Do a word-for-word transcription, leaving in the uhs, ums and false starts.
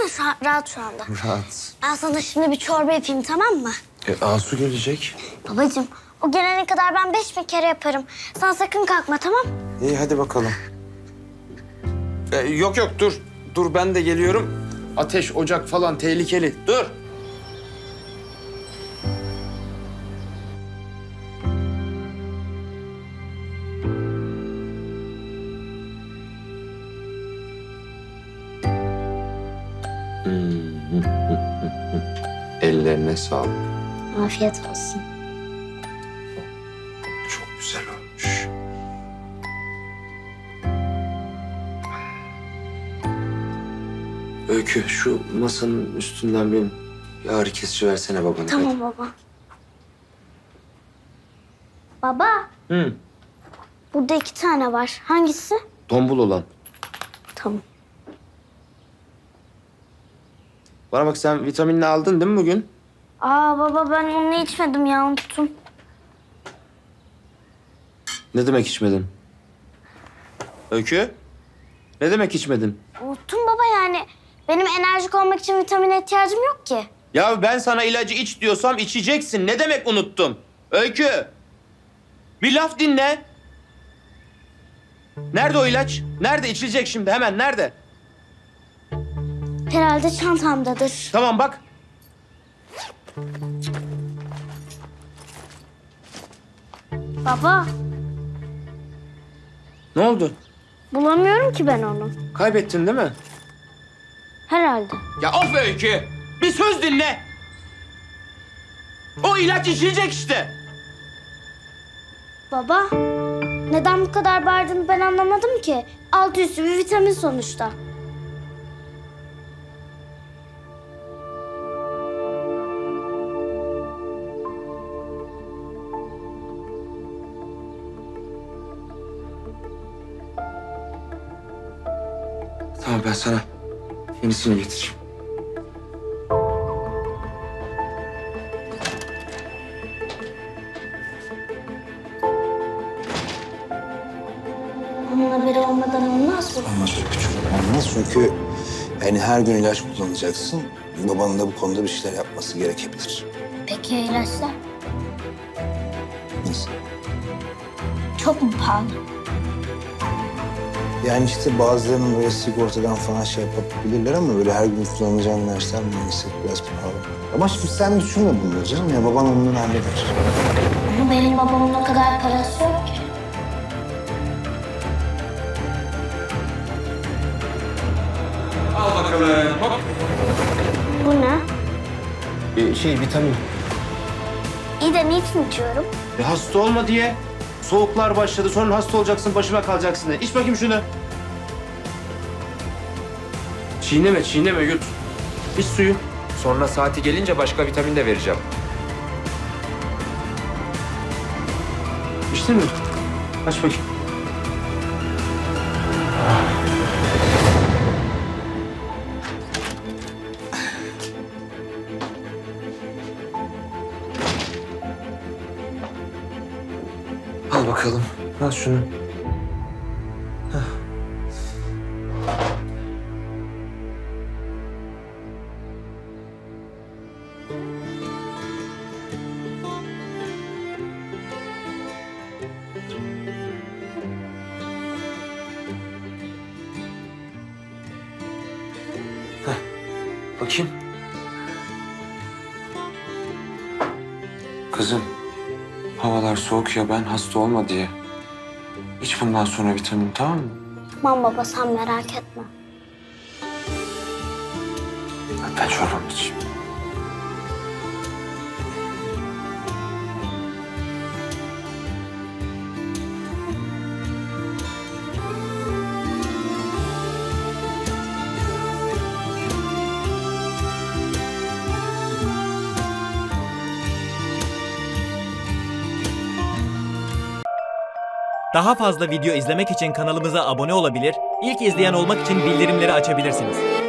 şu an, rahat şu anda. Rahat. Ben sana şimdi bir çorba yapayım, tamam mı? E, Asu gelecek. Babacığım, o gelene kadar ben beş bin kere yaparım. Sen sakın kalkma, tamam? İyi hadi bakalım. E, yok yok dur. Dur ben de geliyorum. Ateş, ocak falan tehlikeli. Dur. Ellerine sağlık. Afiyet olsun. Çok güzel olmuş. Öykü, şu masanın üstünden bir ağrı kesici versene babana. Tamam baba. Baba, Hı. burada iki tane var. Hangisi? Tombul olan. Tamam. Bana bak, sen vitaminini aldın değil mi bugün? Aa baba, ben onu içmedim ya, unuttum. Ne demek içmedin? Öykü? Ne demek içmedin? Unuttum baba yani. Benim enerjik olmak için vitamine ihtiyacım yok ki. Ya ben sana ilacı iç diyorsam içeceksin. Ne demek unuttum? Öykü! Bir laf dinle. Nerede o ilaç? Nerede içilecek şimdi? Hemen nerede? Herhalde çantamdadır. Tamam bak. Baba, Ne oldu? bulamıyorum ki ben onu. Kaybettin değil mi? Herhalde. Ya of Öykü! Bir söz dinle! O ilaç içilecek işte! Baba, neden bu kadar bağırdığını ben anlamadım ki. Altı üstü bir vitamin sonuçta. Tamam, ben sana yenisini getireyim. Onun haberi olmadan olmaz mı? Olmaz küçük. Olmaz çünkü yani her gün ilaç kullanacaksın. Babanın da bu konuda bir şeyler yapması gerekebilir. Peki ya ilaçlar? Nasıl? Çok mu pahalı? Yani işte bazılarının böyle sigortadan falan şey yapabilirler ama böyle her gün kullanacağın ilaçlar maalesef biraz pahalı. Ama şimdi sen düşünme bunları canım ya, baban onları halleder. Ama benim babamın o kadar parası yok ki. Al bakalım. Hop. Bu ne? Ee, şey, vitamin. İyi de niçin içiyorum? E, hasta olma diye. Soğuklar başladı, sonra hasta olacaksın, başıma kalacaksın diye. İç bakayım şunu. Çiğneme, çiğneme, yut. İç suyu. Sonra saati gelince başka vitamin de vereceğim. İçtin mi? Aç bakayım. Al bakalım. Al şunu. Heh. Heh. Bakayım. Kızım, havalar soğuk ya, ben hasta olma diye. İç bundan sonra vitamin, tamam mı? Tamam baba, sen merak etme. Hadi ben çorbamı içeyim. Daha fazla video izlemek için kanalımıza abone olabilir, ilk izleyen olmak için bildirimleri açabilirsiniz.